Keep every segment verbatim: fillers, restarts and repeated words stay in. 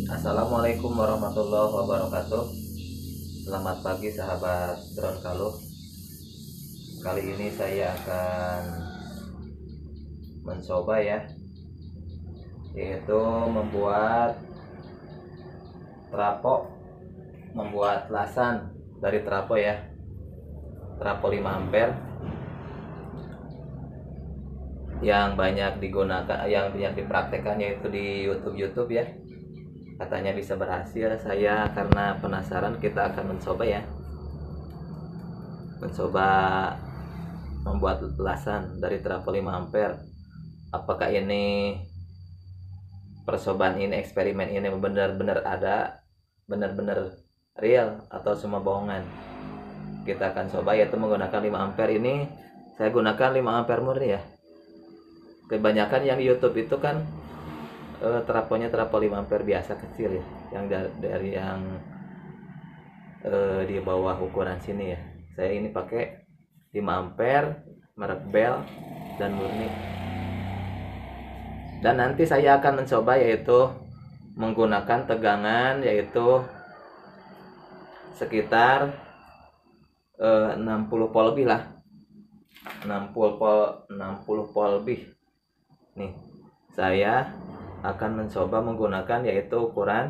Assalamualaikum warahmatullahi wabarakatuh. Selamat pagi sahabat drone Kaluh. Kali ini saya akan mencoba ya, yaitu membuat trapo, membuat lasan dari trapo ya, trapo lima ampere yang banyak digunakan, yang banyak dipraktekkan yaitu di YouTube YouTube ya. Katanya bisa berhasil. Saya karena penasaran, kita akan mencoba ya, mencoba membuat lasan dari trapo lima ampere. Apakah ini percobaan ini, eksperimen ini benar-benar ada, benar-benar real, atau cuma bohongan? Kita akan coba, yaitu menggunakan lima ampere. Ini saya gunakan lima ampere murni ya. Kebanyakan yang di YouTube itu kan eh, traponya trapo lima ampere biasa kecil ya, yang dari, dari yang eh, di bawah ukuran sini ya. Saya ini pakai lima ampere, merek Bell dan murni. Dan nanti saya akan mencoba yaitu menggunakan tegangan yaitu sekitar eh, enam puluh volt lebih lah, enam puluh volt, enam puluh volt lebih. Nih, saya akan mencoba menggunakan yaitu ukuran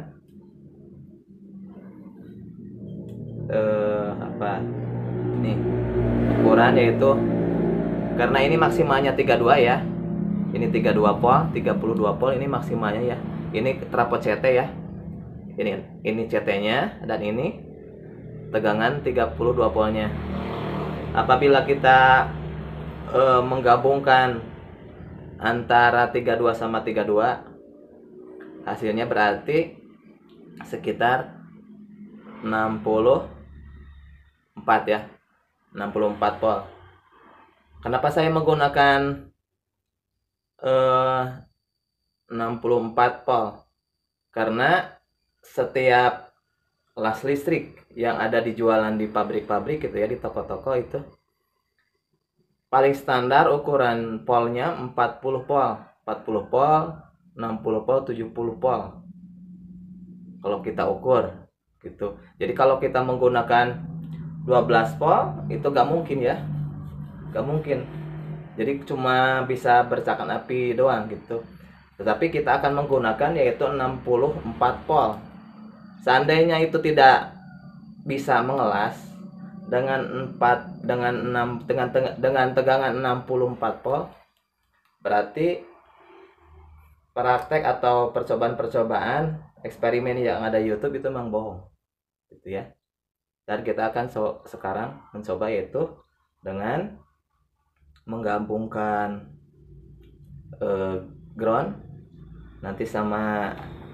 eh, apa nih, ukuran yaitu, karena ini maksimalnya tiga puluh dua ya, ini tiga puluh dua volt, tiga puluh dua volt ini maksimalnya ya. Ini trapo C T ya, ini ini C T nya, dan ini tegangan tiga puluh dua voltnya. Apabila kita eh, menggabungkan antara tiga puluh dua sama tiga puluh dua, hasilnya berarti sekitar enam puluh empat ya, enam puluh empat volt. Kenapa saya menggunakan eh, enam puluh empat volt? Karena setiap las listrik yang ada di jualan di pabrik-pabrik gitu ya, di toko-toko itu paling standar ukuran polnya empat puluh volt, empat puluh volt, enam puluh volt, tujuh puluh volt. Kalau kita ukur gitu. Jadi kalau kita menggunakan dua belas volt itu gak mungkin ya, gak mungkin. Jadi cuma bisa bercakan api doang gitu. Tetapi kita akan menggunakan yaitu enam puluh empat volt. Seandainya itu tidak bisa mengelas dengan empat dengan enam dengan dengan tegangan enam puluh empat volt, berarti praktek atau percobaan-percobaan eksperimen yang ada di YouTube itu memang bohong gitu ya. Dan kita akan so, sekarang mencoba yaitu dengan menggabungkan eh, ground nanti sama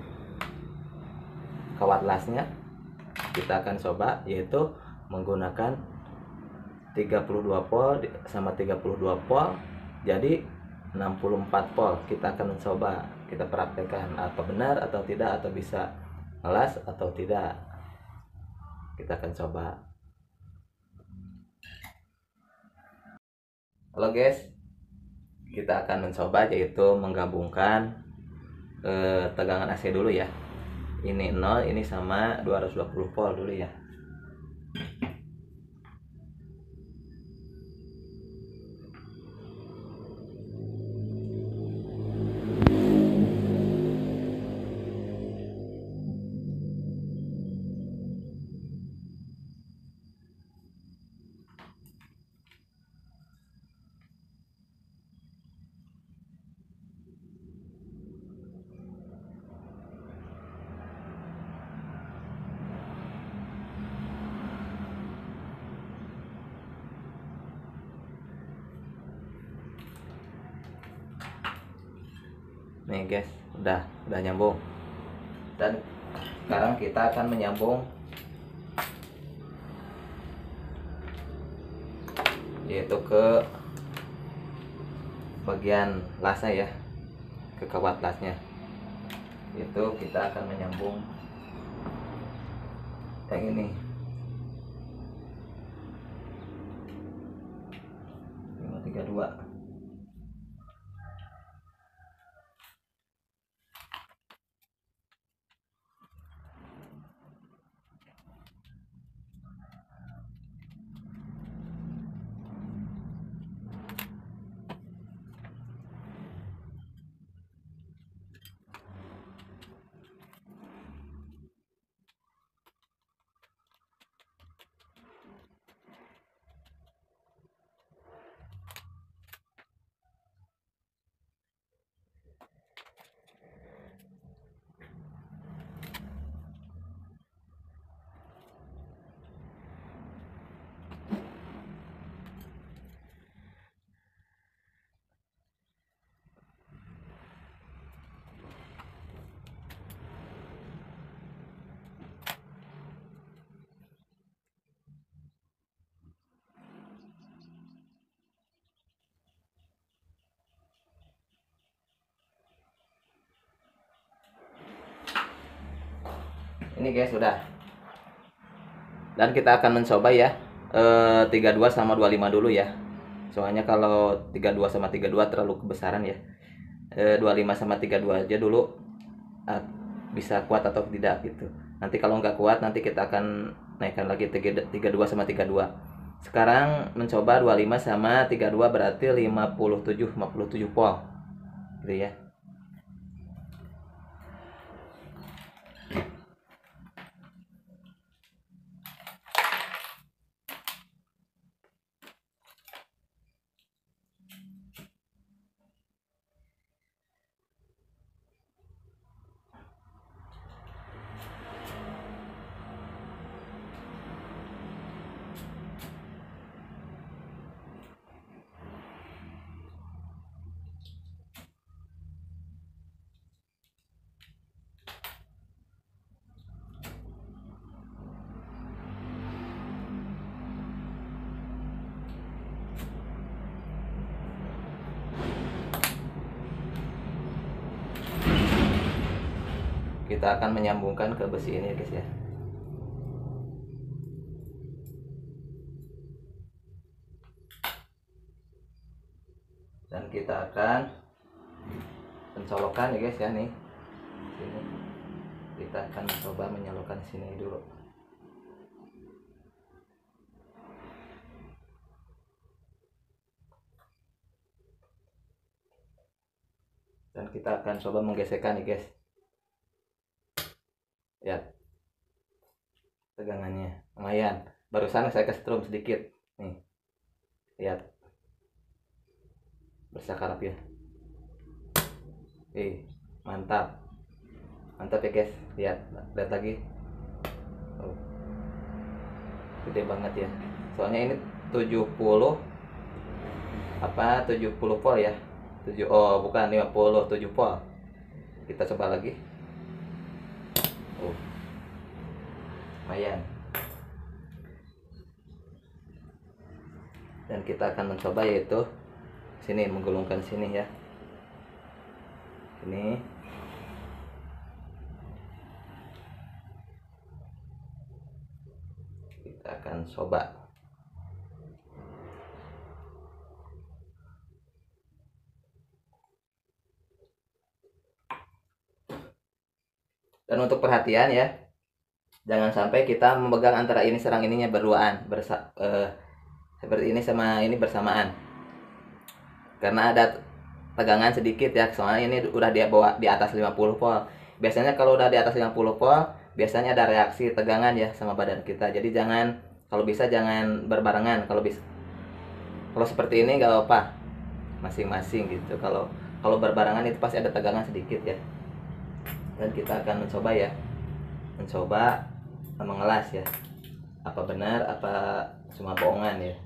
kawat lasnya. Kita akan coba yaitu menggunakan tiga puluh dua volt sama tiga puluh dua volt, jadi enam puluh empat volt. Kita akan mencoba, kita praktekkan apa benar atau tidak, atau bisa ngelas atau tidak. Kita akan coba. Halo guys, kita akan mencoba yaitu menggabungkan eh, tegangan A C dulu ya. Ini nol, ini sama dua ratus dua puluh volt dulu ya. Nih guys, udah udah nyambung. Dan sekarang kita akan menyambung yaitu ke bagian lasnya ya, ke kawat lasnya. Itu kita akan menyambung yang ini, lima tiga dua. Ini guys sudah. Dan kita akan mencoba ya eh, tiga puluh dua sama dua puluh lima dulu ya. Soalnya kalau tiga puluh dua sama tiga puluh dua terlalu kebesaran ya. Eh, dua puluh lima sama tiga puluh dua aja dulu. Ah, bisa kuat atau tidak gitu. Nanti kalau nggak kuat nanti kita akan naikkan lagi tiga puluh dua sama tiga puluh dua. Sekarang mencoba dua puluh lima sama tiga puluh dua berarti lima puluh tujuh volt gitu ya. Kita akan menyambungkan ke besi ini guys ya. Dan kita akan pencolokan ya guys ya nih. Sini. Kita akan mencoba menyalurkan sini dulu. Dan kita akan coba menggesekkan nih guys. Ya, tegangannya lumayan. Barusan saya kesetrum sedikit nih, lihat bersakarap ya. Eh, mantap, mantap ya guys. Lihat, lihat lagi. Oh, gede banget ya. Soalnya ini tujuh puluh apa tujuh puluh volt ya. tujuh oh bukan lima puluh, tujuh volt. Kita coba lagi. Oh, lumayan. Dan kita akan mencoba yaitu sini, menggulungkan sini ya. Ini kita akan coba. Dan untuk perhatian ya, jangan sampai kita memegang antara ini serang ininya berduaan, bersa eh, seperti ini sama ini bersamaan. Karena ada tegangan sedikit ya, soalnya ini udah dia bawa di atas lima puluh volt. Biasanya kalau udah di atas lima puluh volt, biasanya ada reaksi tegangan ya sama badan kita. Jadi jangan, kalau bisa jangan berbarengan. Kalau bisa, kalau seperti ini nggak apa-apa, masing-masing gitu. Kalau kalau berbarengan itu pasti ada tegangan sedikit ya. Dan kita akan mencoba ya, mencoba mengelas ya, apa benar apa cuma bohongan ya.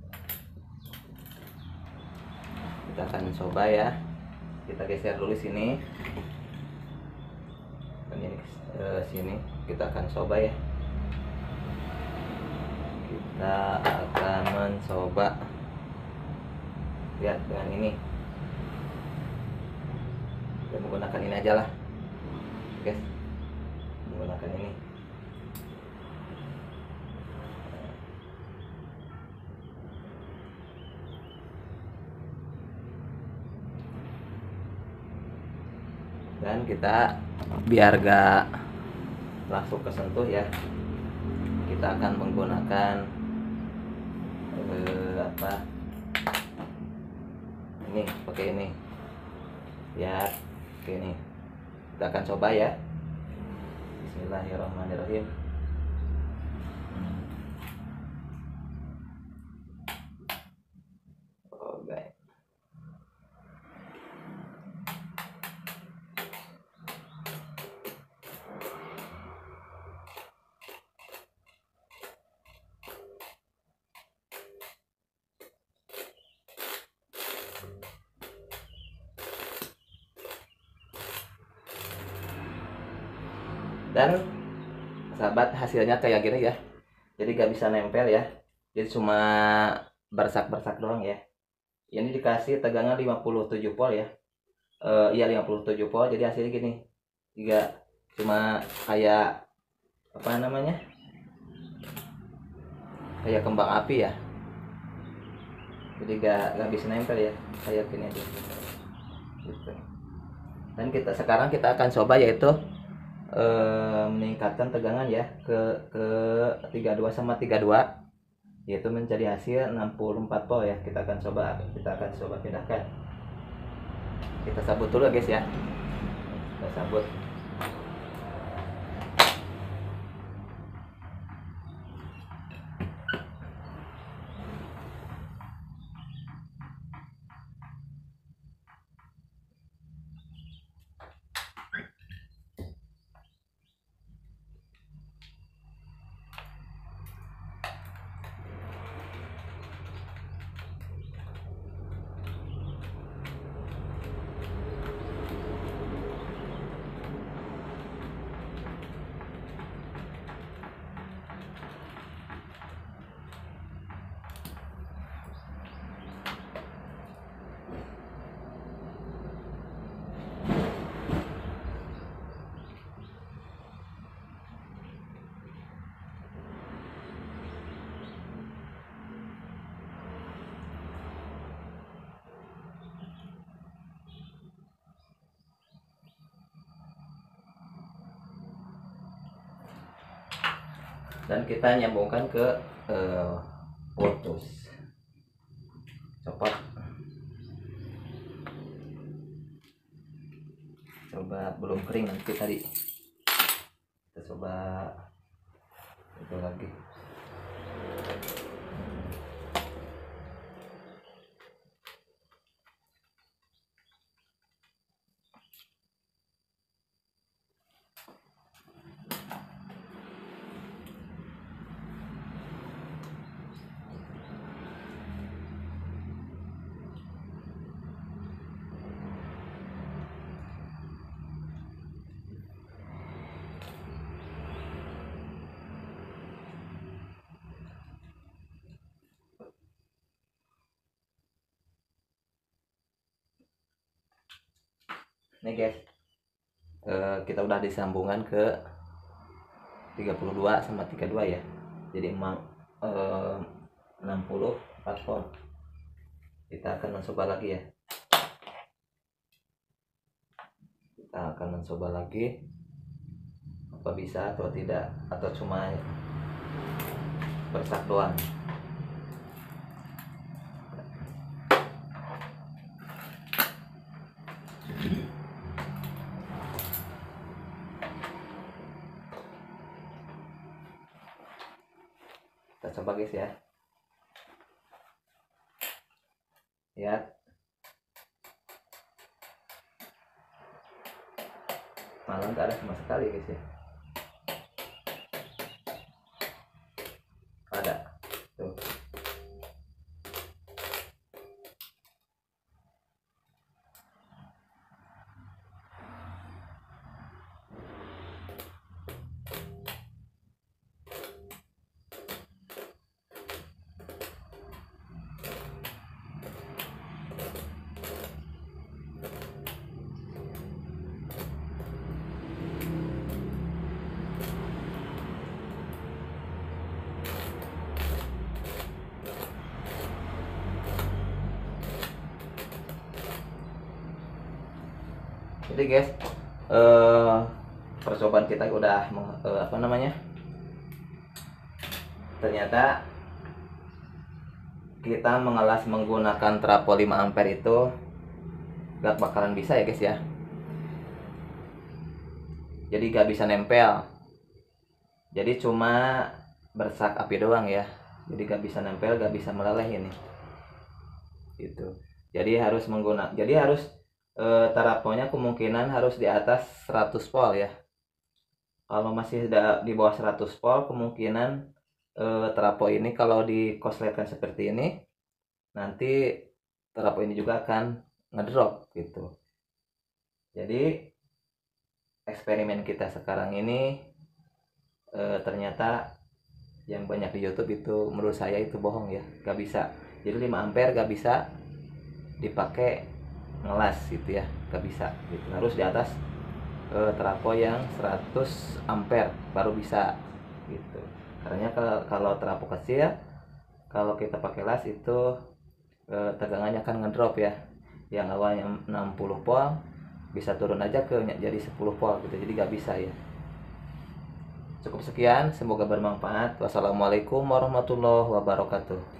Kita akan mencoba ya. Kita geser dulu sini. Ini eh, sini kita akan coba ya. Kita akan mencoba. Lihat dengan ini. Kita menggunakan ini aja lah. Guys. Menggunakan ini. Dan kita biar gak langsung kesentuh ya, kita akan menggunakan eh, apa ini, pakai ini ya, oke ini kita akan coba ya. Bismillahirrahmanirrahim. Oke. Dan sahabat, hasilnya kayak gini ya, jadi gak bisa nempel ya, jadi cuma bersak-bersak doang ya. Ini dikasih tegangan lima puluh tujuh volt ya, e, iya lima puluh tujuh volt, jadi hasilnya gini juga, cuma kayak apa namanya, kayak kembang api ya, jadi gak, gak bisa nempel ya, kayak gini aja gitu. Dan kita sekarang kita akan coba yaitu eh, meningkatkan tegangan ya ke ke tiga puluh dua sama tiga puluh dua, yaitu menjadi hasil enam puluh empat volt ya. Kita akan coba kita akan coba pindahkan. Kita sabut dulu guys ya, kita sabut. Dan kita nyambungkan ke uh, putus copot. Coba belum kering nanti tadi, kita coba itu lagi. Nih guys, eh, kita udah disambungan ke tiga puluh dua sama tiga puluh dua ya. Jadi emang eh, enam puluh empat volt. Kita akan mencoba lagi ya. Kita akan mencoba lagi apa bisa atau tidak, atau cuma bersak doang. Kita coba guys ya. Lihat. Malah nggak ada sama sekali guys ya. Ada. Tuh. Jadi guys, eh, percobaan kita udah eh, apa namanya, ternyata kita mengelas menggunakan trafo lima ampere itu gak bakalan bisa ya guys ya. Jadi gak bisa nempel, jadi cuma bersak api doang ya. Jadi gak bisa nempel, gak bisa meleleh ini gitu. Jadi harus menggunakan, jadi harus E, teraponya kemungkinan harus di atas seratus volt ya. Kalau masih di bawah seratus volt, kemungkinan e, terapo ini kalau dikosletkan seperti ini, nanti terapo ini juga akan ngedrop gitu. Jadi eksperimen kita sekarang ini e, ternyata yang banyak di YouTube itu menurut saya itu bohong ya, gak bisa. Jadi lima ampere gak bisa dipakai ngelas gitu ya, gak bisa gitu, harus di atas eh, trafo yang seratus ampere baru bisa gitu. Karena kalau kalau trafo kecil, kalau kita pakai las itu eh, tegangannya akan ngedrop ya. Yang awalnya enam puluh volt bisa turun aja ke jadi sepuluh volt gitu. Jadi nggak bisa ya. Cukup sekian, semoga bermanfaat. Wassalamualaikum warahmatullahi wabarakatuh.